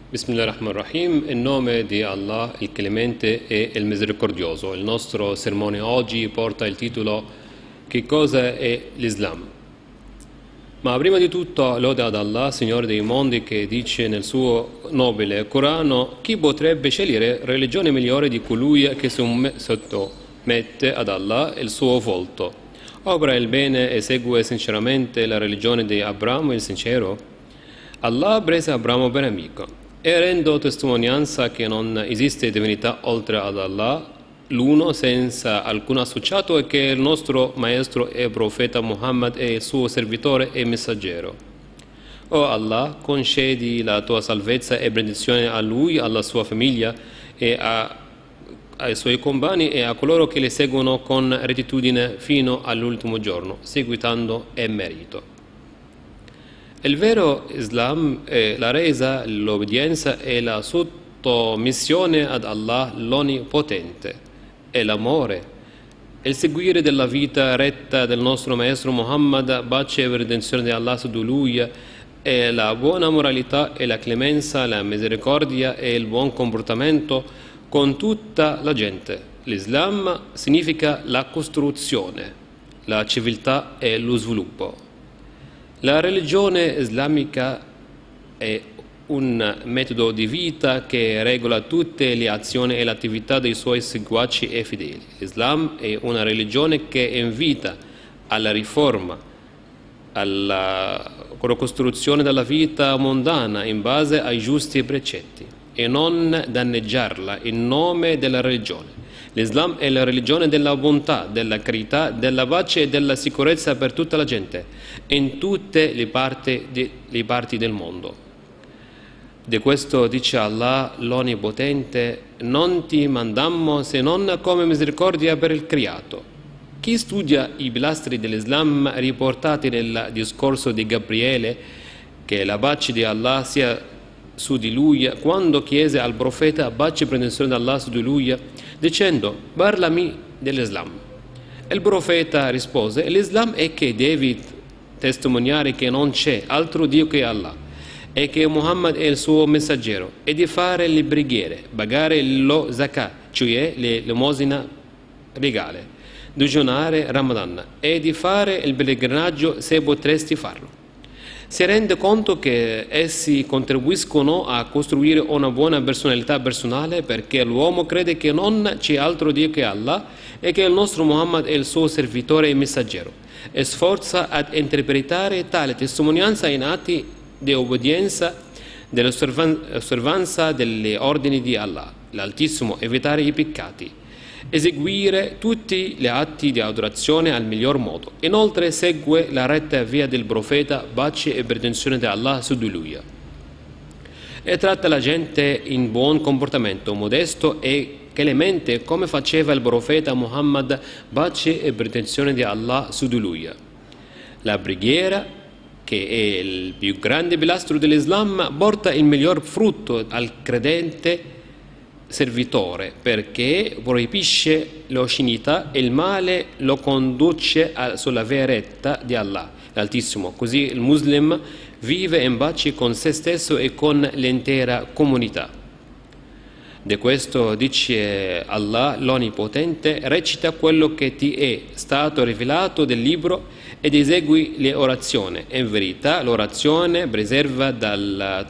Bismillahirrahmanirrahim, in nome di Allah, il Clemente e il Misericordioso. Il nostro sermone oggi porta il titolo Che cosa è l'Islam? Ma prima di tutto, lode ad Allah, Signore dei mondi, che dice nel suo nobile Corano: chi potrebbe scegliere religione migliore di colui che sottomette ad Allah il suo volto, opera il bene e segue sinceramente la religione di Abramo il sincero? Allah prese Abramo per amico e rendo testimonianza che non esiste divinità oltre ad Allah, l'uno senza alcun associato, e che il nostro maestro e profeta Muhammad è il suo servitore e messaggero. O Allah, concedi la tua salvezza e benedizione a lui, alla sua famiglia e ai suoi compagni e a coloro che le seguono con rettitudine fino all'ultimo giorno, seguitando e merito. Il vero Islam è la resa, l'obbedienza e la sottomissione ad Allah l'Onnipotente, e l'amore, il seguire della vita retta del nostro maestro Muhammad, pace e benedizione di Allah su di lui, e la buona moralità e la clemenza, la misericordia e il buon comportamento con tutta la gente. L'Islam significa la costruzione, la civiltà e lo sviluppo. La religione islamica è un metodo di vita che regola tutte le azioni e le attività dei suoi seguaci e fedeli. L'Islam è una religione che invita alla riforma, alla costruzione della vita mondana in base ai giusti precetti e non danneggiarla in nome della religione. L'Islam è la religione della bontà, della carità, della pace e della sicurezza per tutta la gente, in tutte le parti del mondo. Di questo dice Allah l'Onnipotente: non ti mandammo se non come misericordia per il creato. Chi studia i pilastri dell'Islam riportati nel discorso di Gabriele, che la pace di Allah sia su di lui, quando chiese al profeta pace e benedizione di Allah su di lui, dicendo: parlami dell'Islam. Il profeta rispose: l'Islam è che devi testimoniare che non c'è altro Dio che Allah e che Muhammad è il suo messaggero, e di fare le preghiere, pagare lo zakat, cioè l'elemosina regale, digiunare Ramadan e di fare il pellegrinaggio se potresti farlo. Si rende conto che essi contribuiscono a costruire una buona personalità personale, perché l'uomo crede che non c'è altro Dio che Allah e che il nostro Muhammad è il suo servitore e messaggero, e sforza ad interpretare tale testimonianza in atti di obbedienza, dell'osservanza delle ordini di Allah, l'Altissimo, evitare i peccati, eseguire tutti gli atti di adorazione al miglior modo. Inoltre segue la retta via del profeta, pace e benedizione di Allah su di lui, e tratta la gente in buon comportamento, modesto e clemente, come faceva il profeta Muhammad, pace e benedizione di Allah su di lui. La preghiera, che è il più grande pilastro dell'Islam, porta il miglior frutto al credente servitore, perché proibisce l'oscenità e il male lo conduce sulla via retta di Allah l'Altissimo. Così il muslim vive in pace con se stesso e con l'intera comunità. Di questo dice Allah l'Onnipotente: recita quello che ti è stato rivelato del libro ed esegui le orazioni. In verità l'orazione preserva dalla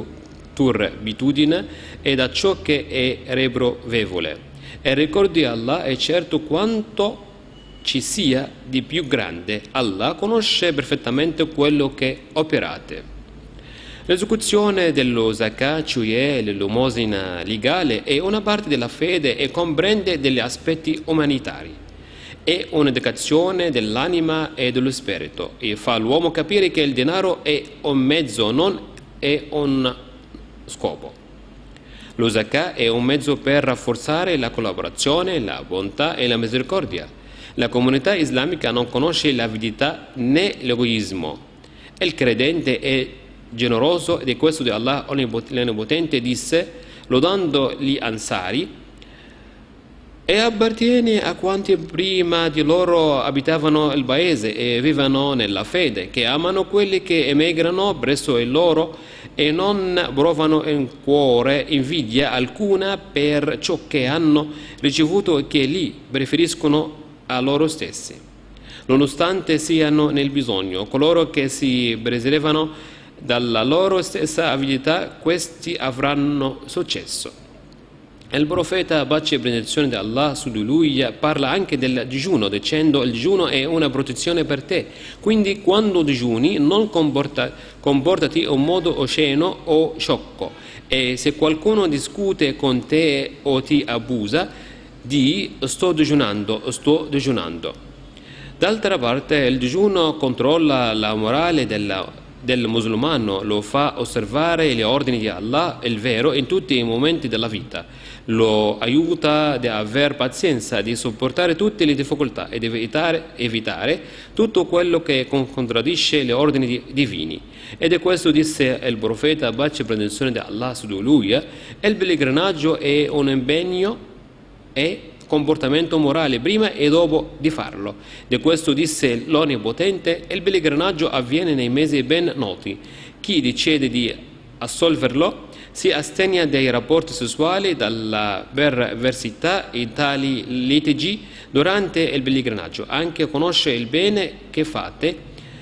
turbitudine e da ciò che è reprovevole. E ricordi Allah, è certo quanto ci sia di più grande. Allah conosce perfettamente quello che operate. L'esecuzione dello zakat, cioè l'elemosina legale, è una parte della fede e comprende degli aspetti umanitari. È un'educazione dell'anima e dello spirito, e fa l'uomo capire che il denaro è un mezzo, non è un scopo. Lo zakat è un mezzo per rafforzare la collaborazione, la bontà e la misericordia. La comunità islamica non conosce l'avidità né l'egoismo. Il credente è generoso, ed è questo di Allah l'Onnipotente disse, lodando gli Ansari: e appartiene a quanti prima di loro abitavano il paese e vivevano nella fede, che amano quelli che emigrano presso il loro e non provano in cuore invidia alcuna per ciò che hanno ricevuto e che li preferiscono a loro stessi, nonostante siano nel bisogno. Coloro che si preservano dalla loro stessa avidità, questi avranno successo. Il profeta, pace e benedizione di Allah su di lui, parla anche del digiuno, dicendo: il digiuno è una protezione per te, quindi quando digiuni non comportati in modo osceno o sciocco, e se qualcuno discute con te o ti abusa, di sto digiunando. D'altra parte, il digiuno controlla la morale del musulmano, lo fa osservare gli ordini di Allah, il vero, in tutti i momenti della vita. Lo aiuta ad avere pazienza, di sopportare tutte le difficoltà ed evitare tutto quello che contraddisce gli ordini divini. Ed è questo disse il profeta, pace e benedizione di Allah su di lui: il pellegrinaggio è un impegno e comportamento morale prima e dopo di farlo. Di questo disse l'Onnipotente: il pellegrinaggio avviene nei mesi ben noti. Chi decide di assolverlo si astenga dai rapporti sessuali, dalla perversità e tali litigi durante il pellegrinaggio. Anche conosce il bene che fate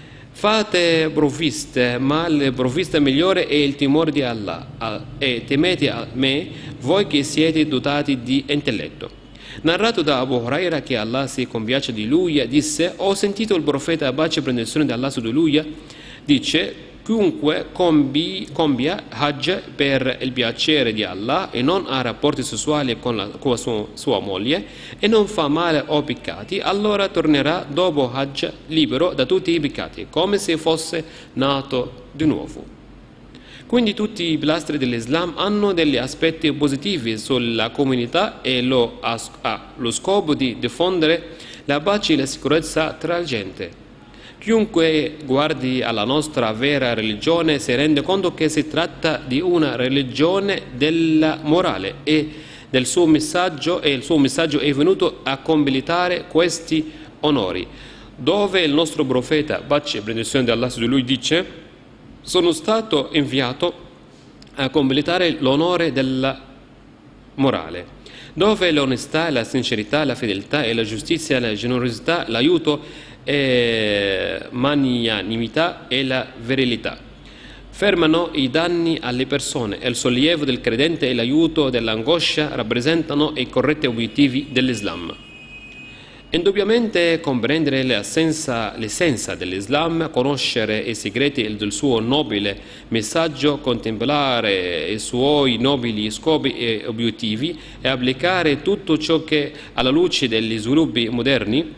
provviste, ma la provvista migliore è il timore di Allah, e temete a me, voi che siete dotati di intelletto. Narrato da Abu Huraira, che Allah si compiace di lui, disse: ho sentito il profeta, pace e benedizione di Allah su di lui, dice: chiunque compia Hajj per il piacere di Allah e non ha rapporti sessuali con sua moglie e non fa male o peccati, allora tornerà dopo Hajj libero da tutti i peccati, come se fosse nato di nuovo. Quindi tutti i pilastri dell'Islam hanno degli aspetti positivi sulla comunità e ha lo scopo di diffondere la pace e la sicurezza tra la gente. Chiunque guardi alla nostra vera religione si rende conto che si tratta di una religione della morale e il suo messaggio è venuto a completare questi onori, dove il nostro profeta, pace e benedizione di Allah su di lui, dice: sono stato inviato a completare l'onore della morale, dove l'onestà, la sincerità, la fedeltà e la giustizia, la generosità, l'aiuto e magnanimità e la virilità fermano i danni alle persone, e il sollievo del credente e l'aiuto dell'angoscia rappresentano i corretti obiettivi dell'Islam. Indubbiamente comprendere l'essenza dell'Islam, conoscere i segreti del suo nobile messaggio, contemplare i suoi nobili scopi e obiettivi e applicare tutto ciò che alla luce degli sviluppi moderni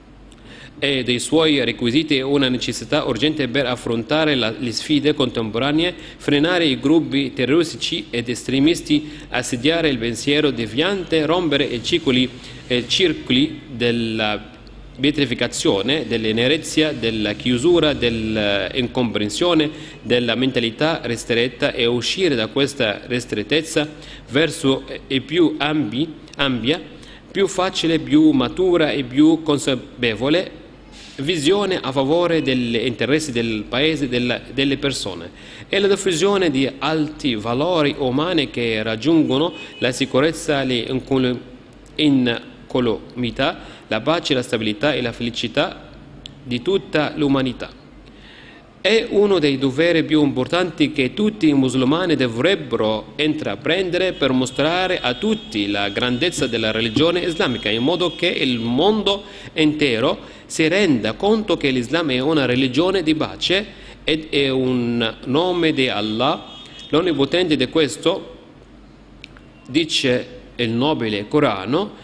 e dei suoi requisiti è una necessità urgente per affrontare le sfide contemporanee, frenare i gruppi terroristici ed estremisti, assediare il pensiero deviante, rompere i circoli della pietrificazione, dell'inerzia, della chiusura, dell'incomprensione, della mentalità ristretta e uscire da questa ristrettezza verso il più ampia, più facile, più matura e più consapevole visione a favore degli interessi del paese, delle persone, e la diffusione di alti valori umani che raggiungono la sicurezza, l'incolumità, la pace, la stabilità e la felicità di tutta l'umanità. È uno dei doveri più importanti che tutti i musulmani dovrebbero intraprendere per mostrare a tutti la grandezza della religione islamica, in modo che il mondo intero si renda conto che l'Islam è una religione di pace ed è un nome di Allah l'Onnipotente. Di questo dice il nobile Corano: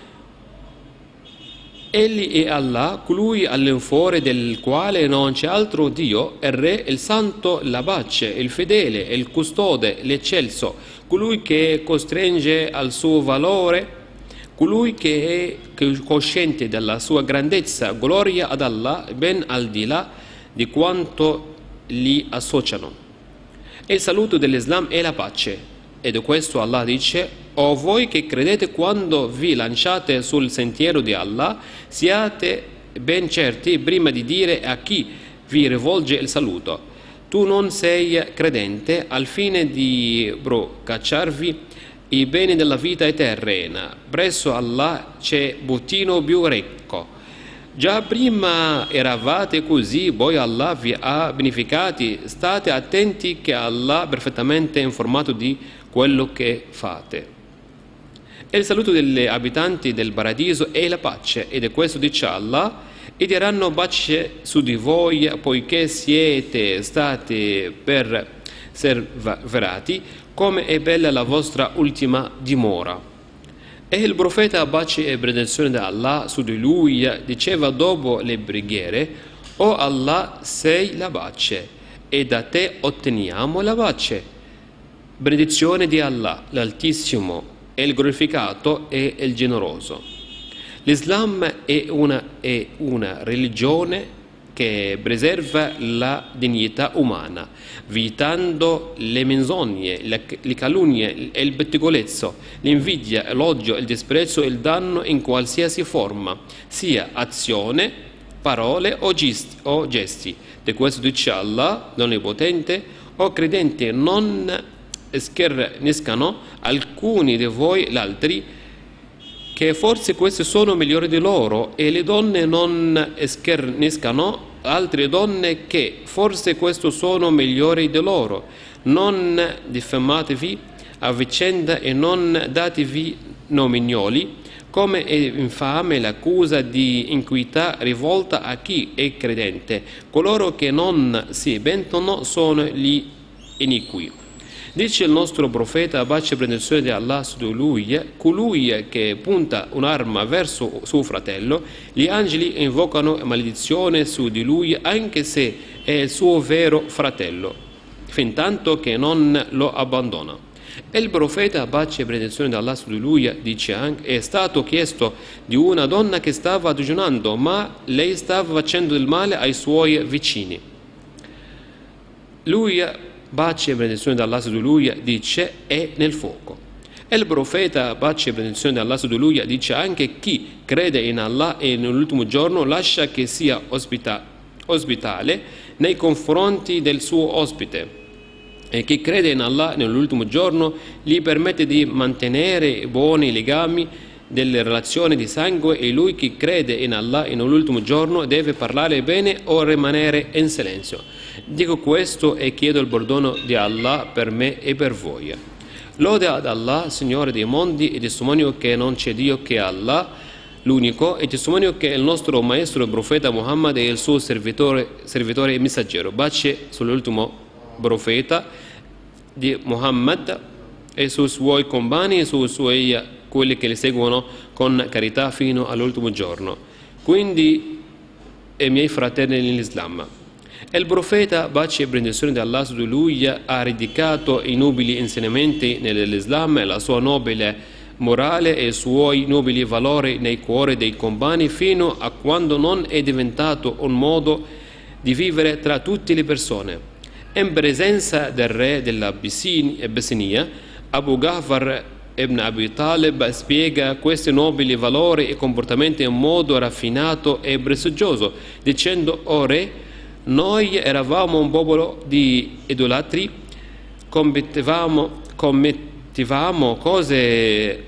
egli è Allah, colui all'infuori del quale non c'è altro Dio, il Re, il Santo, la pace, il fedele, il custode, l'eccelso, colui che costringe al suo valore, colui che è cosciente della sua grandezza, gloria ad Allah, ben al di là di quanto gli associano. Il saluto dell'Islam è la pace, e di questo Allah dice: O voi che credete, quando vi lanciate sul sentiero di Allah, siate ben certi prima di dire a chi vi rivolge il saluto: tu non sei credente, al fine di procacciarvi i beni della vita terrena. Presso Allah c'è bottino più ricco. Già prima eravate così, poi Allah vi ha beneficati. State attenti che Allah è perfettamente informato di quello che fate. E il saluto degli abitanti del paradiso è la pace, ed è questo dice Allah: e diranno pace su di voi, poiché siete stati perseverati, come è bella la vostra ultima dimora. E il profeta, pace e benedizione di Allah su di lui, diceva dopo le preghiere: o Allah, sei la pace, e da te otteniamo la pace. Benedizione di Allah, l'Altissimo, è il glorificato e il generoso. L'Islam è una religione che preserva la dignità umana, vietando le menzogne, le calunnie, il pettegolezzo, l'invidia, l'odio, il disprezzo e il danno in qualsiasi forma, sia azione, parole o gesti. Di questo dice Allah, l'Onnipotente: o credenti, non scherniscano alcuni di voi gli altri, che forse questi sono migliori di loro, e le donne non scherniscano altre donne, che forse questi sono migliori di loro. Non diffamatevi a vicenda e non datevi nomignoli, come è infame l'accusa di iniquità rivolta a chi è credente. Coloro che non si pentono sono gli iniqui. Dice il nostro profeta, pace e benedizione di Allah su di lui: colui che punta un'arma verso suo fratello, gli angeli invocano maledizione su di lui, anche se è il suo vero fratello, fin tanto che non lo abbandona. E il profeta, pace e benedizione di Allah su di lui, dice anche: è stato chiesto di una donna che stava digiunando, ma lei stava facendo del male ai suoi vicini. Lui, pace e benedizione di Allah su di lui, dice: è nel fuoco. E il profeta, pace e benedizione di Allah su di lui, dice anche: chi crede in Allah e nell'ultimo giorno lascia che sia ospitale nei confronti del suo ospite, e chi crede in Allah nell'ultimo giorno gli permette di mantenere buoni legami delle relazioni di sangue, e lui che crede in Allah e nell'ultimo giorno deve parlare bene o rimanere in silenzio. Dico questo e chiedo il perdono di Allah per me e per voi. Lode ad Allah, Signore dei mondi, e testimonio che non c'è Dio che Allah, l'unico, e testimonio che il nostro maestro, il profeta Muhammad, è il suo servitore e messaggero. Pace sull'ultimo profeta di Muhammad e sui suoi compagni e sui suoi quelli che li seguono con carità fino all'ultimo giorno. Quindi, e miei fratelli nell'Islam, il profeta, pace e benedizione di Allah su di lui, ha radicato i nobili insegnamenti nell'Islam, la sua nobile morale e i suoi nobili valori nei cuori dei compagni, fino a quando non è diventato un modo di vivere tra tutte le persone. In presenza del re dell'Abissinia, Abu Ghafar ibn Abi Talib spiega questi nobili valori e comportamenti in modo raffinato e prestigioso, dicendo: o re, noi eravamo un popolo di idolatri, commettevamo cose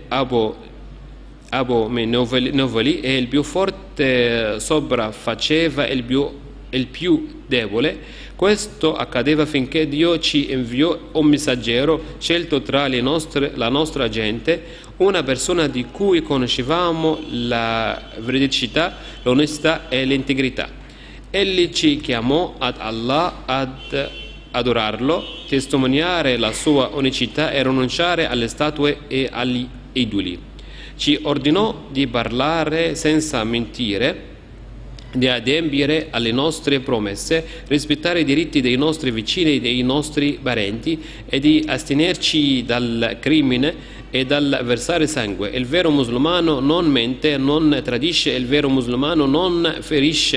abominevoli, e il più forte sopraffaceva il più debole. Questo accadeva finché Dio ci inviò un messaggero scelto tra la nostra gente, una persona di cui conoscevamo la veridicità, l'onestà e l'integrità. Egli ci chiamò ad Allah, ad adorarlo, testimoniare la sua unicità e rinunciare alle statue e agli idoli. Ci ordinò di parlare senza mentire, di adempiere alle nostre promesse, rispettare i diritti dei nostri vicini e dei nostri parenti, e di astenerci dal crimine e dal versare sangue. Il vero musulmano non mente, non tradisce, il vero musulmano non ferisce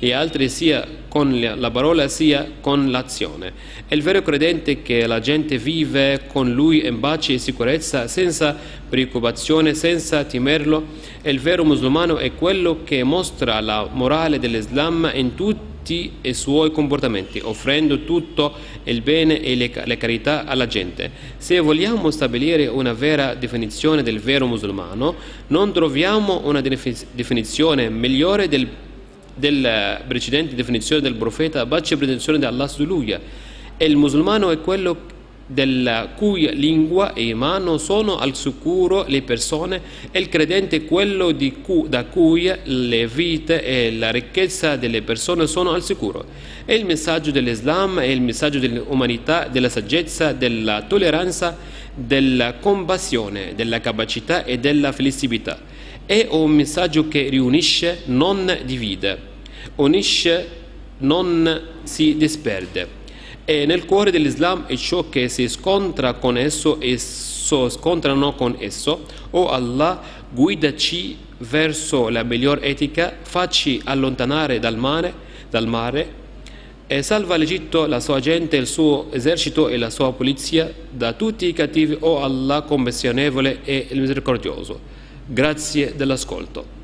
gli altri sia con la parola sia con l'azione. È il vero credente che la gente vive con lui in pace e sicurezza, senza preoccupazione, senza temerlo. E il vero musulmano è quello che mostra la morale dell'Islam in tutti i suoi comportamenti, offrendo tutto il bene e le carità alla gente. Se vogliamo stabilire una vera definizione del vero musulmano, non troviamo una definizione migliore della precedente definizione del profeta, pace e protezione di Allah su lui. Il musulmano è quello della cui lingua e mano sono al sicuro le persone, e il credente è quello da cui le vite e la ricchezza delle persone sono al sicuro. E il messaggio dell'Islam è il messaggio dell'umanità, della saggezza, della tolleranza, della compassione, della capacità e della flessibilità. È un messaggio che riunisce, non divide, unisce, non si disperde. E nel cuore dell'Islam è ciò che si scontra con esso e scontrano con esso. O Allah, guidaci verso la miglior etica, facci allontanare dal mare e salva l'Egitto, la sua gente, il suo esercito e la sua polizia da tutti i cattivi. O Allah, compassionevole e misericordioso. Grazie dell'ascolto.